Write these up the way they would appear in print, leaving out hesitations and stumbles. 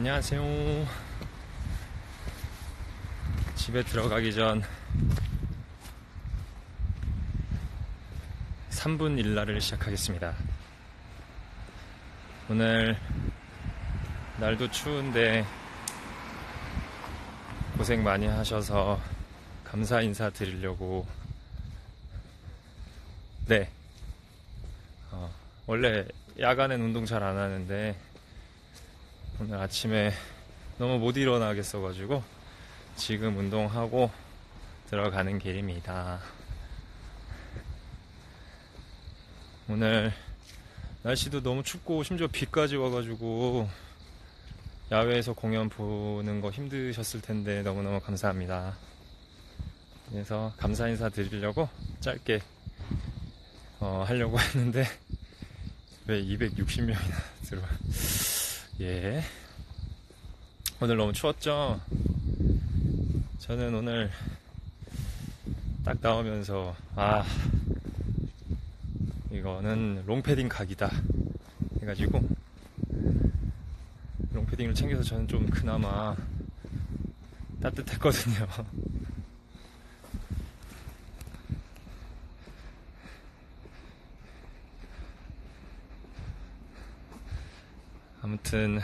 안녕하세요. 집에 들어가기 전 3분 일라를 시작하겠습니다. 오늘 날도 추운데 고생 많이 하셔서 감사 인사 드리려고. 네, 원래 야간엔 운동 잘 안 하는데 오늘 아침에 너무 못 일어나겠어가지고 지금 운동하고 들어가는 길입니다. 오늘 날씨도 너무 춥고 심지어 비까지 와가지고 야외에서 공연 보는 거 힘드셨을 텐데 너무너무 감사합니다. 그래서 감사 인사 드리려고 짧게 하려고 했는데 왜 260명이나 들어와. 예. 오늘 너무 추웠죠? 저는 오늘 딱 나오면서 이거는 롱패딩 각이다 해가지고 롱패딩을 챙겨서 저는 좀 그나마 따뜻했거든요. 아무튼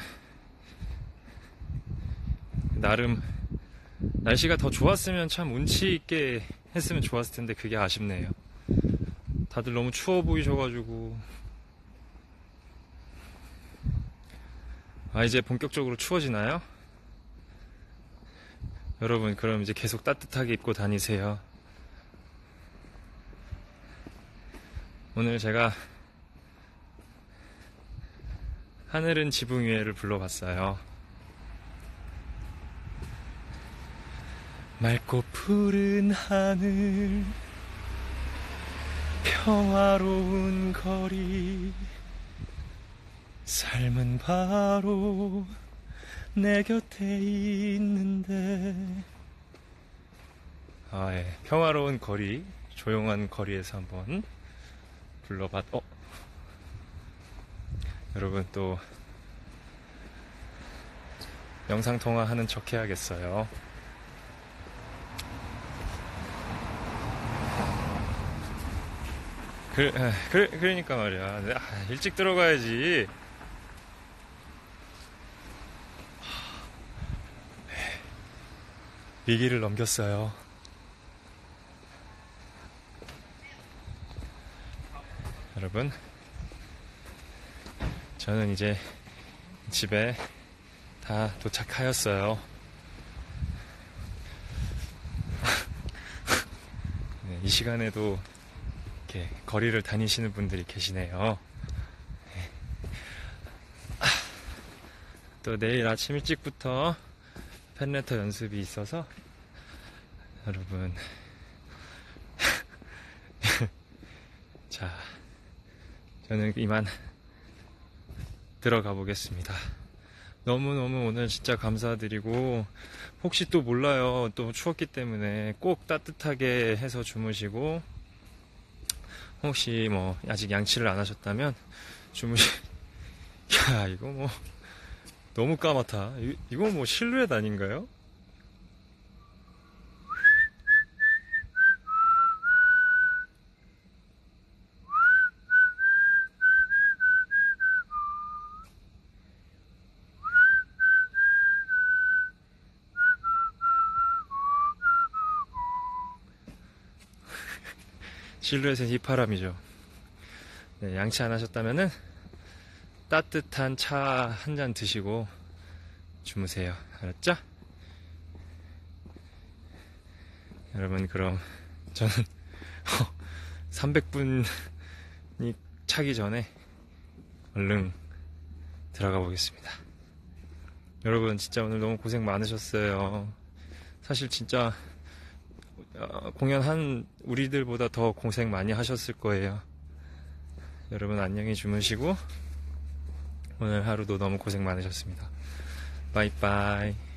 나름 날씨가 더 좋았으면 참 운치 있게 했으면 좋았을 텐데 그게 아쉽네요. 다들 너무 추워 보이셔가지고. 이제 본격적으로 추워지나요? 여러분, 그럼 이제 계속 따뜻하게 입고 다니세요. 오늘 제가 하늘은 지붕 위에를 불러봤어요. 맑고 푸른 하늘, 평화로운 거리, 삶은 바로 내 곁에 있는데. 예. 평화로운 거리, 조용한 거리에서 한번 여러분 또 영상통화 하는 척 해야겠어요. 그러니까 말이야. 일찍 들어가야지. 위기를 넘겼어요. 여러분, 저는 이제 집에 다 도착하였어요. 네, 이 시간에도 이렇게 거리를 다니시는 분들이 계시네요. 네. 또 내일 아침 일찍부터 팬레터 연습이 있어서 여러분 자, 저는 이만 들어가 보겠습니다. 너무너무 오늘 진짜 감사드리고, 혹시 또 몰라요. 또 추웠기 때문에 꼭 따뜻하게 해서 주무시고, 혹시 아직 양치를 안 하셨다면 야, 이거 너무 까맣다. 이거 실루엣 아닌가요? 실루엣은 휘파람이죠. 네, 양치 안 하셨다면은 따뜻한 차 한 잔 드시고 주무세요. 알았죠? 여러분, 그럼 저는 300분이 차기 전에 얼른 들어가 보겠습니다. 여러분, 진짜 오늘 너무 고생 많으셨어요. 사실 진짜 공연한 우리들보다 더 고생 많이 하셨을 거예요. 여러분, 안녕히 주무시고 오늘 하루도 너무 고생 많으셨습니다. 바이바이.